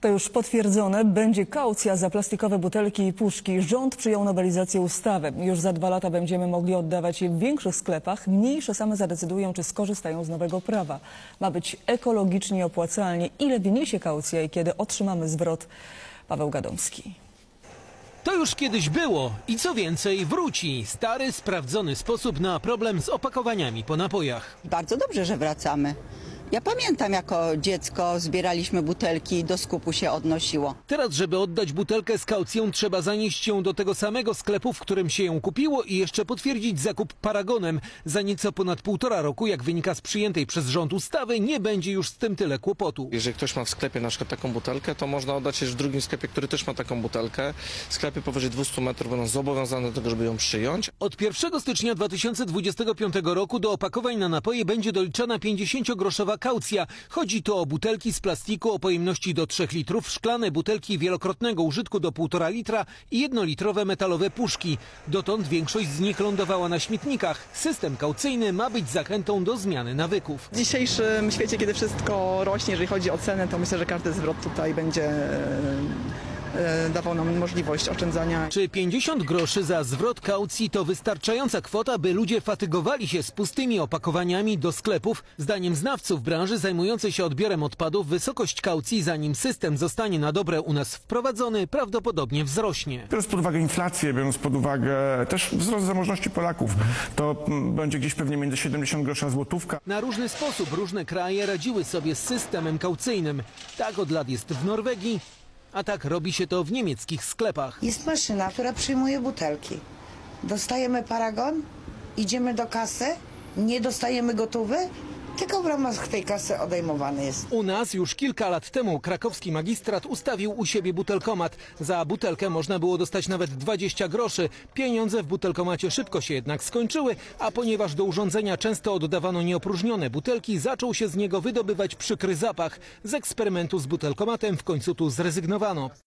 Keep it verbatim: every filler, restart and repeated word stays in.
To już potwierdzone. Będzie kaucja za plastikowe butelki i puszki. Rząd przyjął nowelizację ustawy. Już za dwa lata będziemy mogli oddawać je w większych sklepach. Mniejsze same zadecydują, czy skorzystają z nowego prawa. Ma być ekologicznie i opłacalnie. Ile wyniesie kaucja i kiedy otrzymamy zwrot? Paweł Gadomski. To już kiedyś było i co więcej wróci. Stary, sprawdzony sposób na problem z opakowaniami po napojach. Bardzo dobrze, że wracamy. Ja pamiętam, jako dziecko zbieraliśmy butelki i do skupu się odnosiło. Teraz, żeby oddać butelkę z kaucją, trzeba zanieść ją do tego samego sklepu, w którym się ją kupiło i jeszcze potwierdzić zakup paragonem. Za nieco ponad półtora roku, jak wynika z przyjętej przez rząd ustawy, nie będzie już z tym tyle kłopotu. Jeżeli ktoś ma w sklepie na przykład taką butelkę, to można oddać je w drugim sklepie, który też ma taką butelkę. Sklepy powyżej dwustu metrów będą zobowiązane do tego, żeby ją przyjąć. Od pierwszego stycznia dwa tysiące dwudziestego piątego roku do opakowań na napoje będzie doliczana pięćdziesięciogroszowa kaucja. Chodzi tu o butelki z plastiku o pojemności do trzech litrów, szklane butelki wielokrotnego użytku do półtora litra i jednolitrowe metalowe puszki. Dotąd większość z nich lądowała na śmietnikach. System kaucyjny ma być zachętą do zmiany nawyków. W dzisiejszym świecie, kiedy wszystko rośnie, jeżeli chodzi o cenę, to myślę, że każdy zwrot tutaj będzie dawał nam możliwość oszczędzania. Czy pięćdziesiąt groszy za zwrot kaucji to wystarczająca kwota, by ludzie fatygowali się z pustymi opakowaniami do sklepów? Zdaniem znawców branży zajmującej się odbiorem odpadów, wysokość kaucji, zanim system zostanie na dobre u nas wprowadzony, prawdopodobnie wzrośnie. Biorąc pod uwagę inflację, biorąc pod uwagę też wzrost zamożności Polaków, to będzie gdzieś pewnie między siedemdziesiąt groszy a złotówka. Na różny sposób różne kraje radziły sobie z systemem kaucyjnym. Tak od lat jest w Norwegii, a tak robi się to w niemieckich sklepach. Jest maszyna, która przyjmuje butelki. Dostajemy paragon, idziemy do kasy, nie dostajemy gotówy, tylko w ramach tej kasy odejmowany jest. U nas już kilka lat temu krakowski magistrat ustawił u siebie butelkomat. Za butelkę można było dostać nawet dwadzieścia groszy. Pieniądze w butelkomacie szybko się jednak skończyły, a ponieważ do urządzenia często oddawano nieopróżnione butelki, zaczął się z niego wydobywać przykry zapach. Z eksperymentu z butelkomatem w końcu tu zrezygnowano.